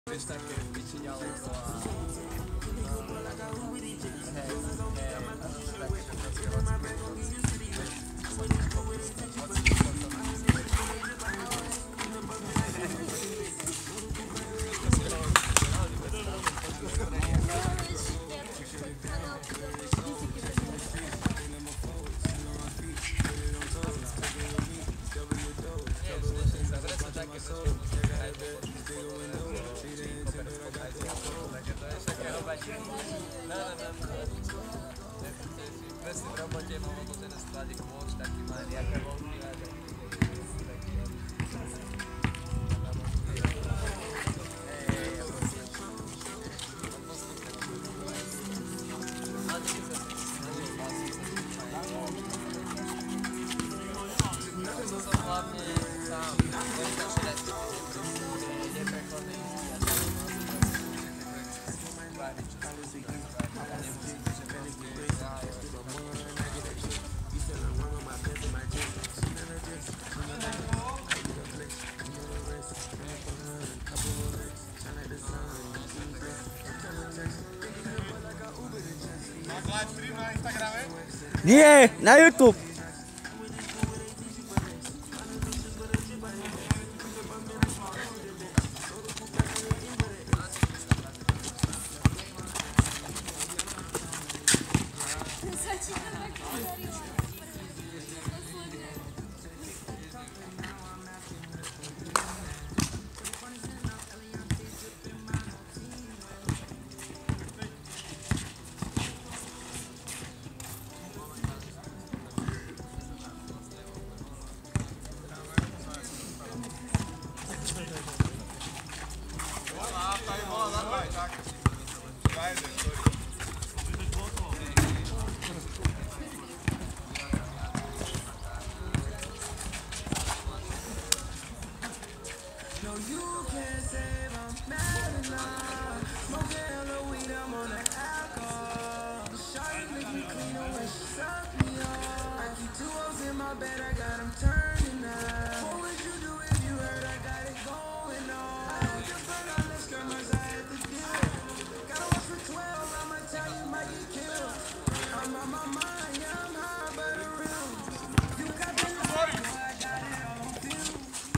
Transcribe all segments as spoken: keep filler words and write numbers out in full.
Vieš také piči ďaleko a... Hej, hej, a to sú také, že proste presne v robote mám odložené skladík môč, taký má nejaké voľky a tak. Som hlavne sám, neviem sa všetať, neprechodný a tak. Váriť, čo sa musí tak a nemusíte, že proste Máš live stream na Instagrame? Nie, na YouTube. No, you can't save, I'm mad enough. Smoking hella weed, I'm on the alcohol. Shawty make me clean when she suck me off. I keep two O's in my bed, I got them turning up. What would you do if you heard I got it going on? I don't just burn on the skirmers, I had to deal. Gotta watch for twelve, I'ma tell you might get killed. I'm on my mind, yeah, I'm high, but the real. You got the light, I got it all on film.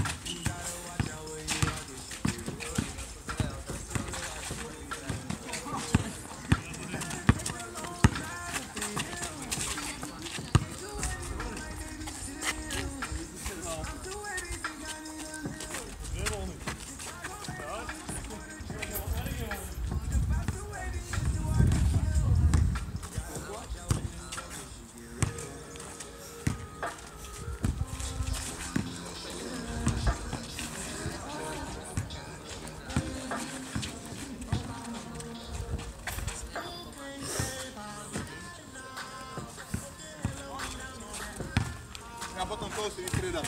A potom toho si vystriedam.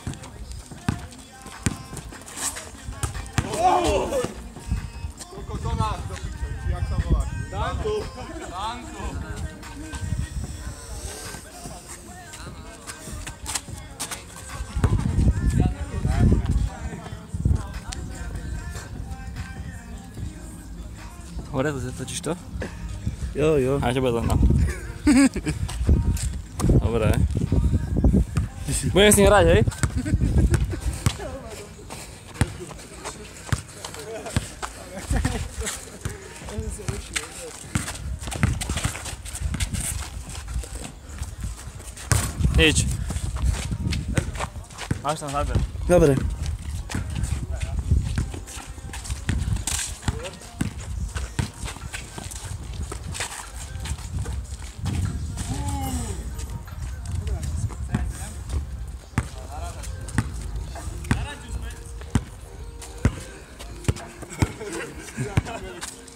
Koľko to máš do piče, či jak sa voláš? Danku! Danku! Hore, to točíš to? Jo, jo. A že bude to no. Dobre. Budem s ním hrať, hej? Nič. Máš tam záber. Dobre. Ja,